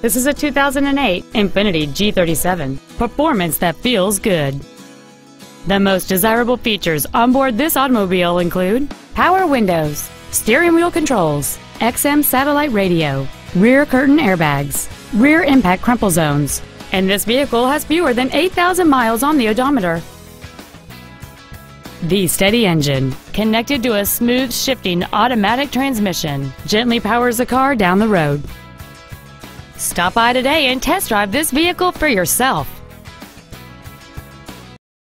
This is a 2008 Infiniti G37. Performance that feels good. The most desirable features on board this automobile include power windows, steering wheel controls, XM satellite radio, rear curtain airbags, rear impact crumple zones, and this vehicle has fewer than 8,000 miles on the odometer. The steady engine, connected to a smooth shifting automatic transmission, gently powers the car down the road. Stop by today and test drive this vehicle for yourself.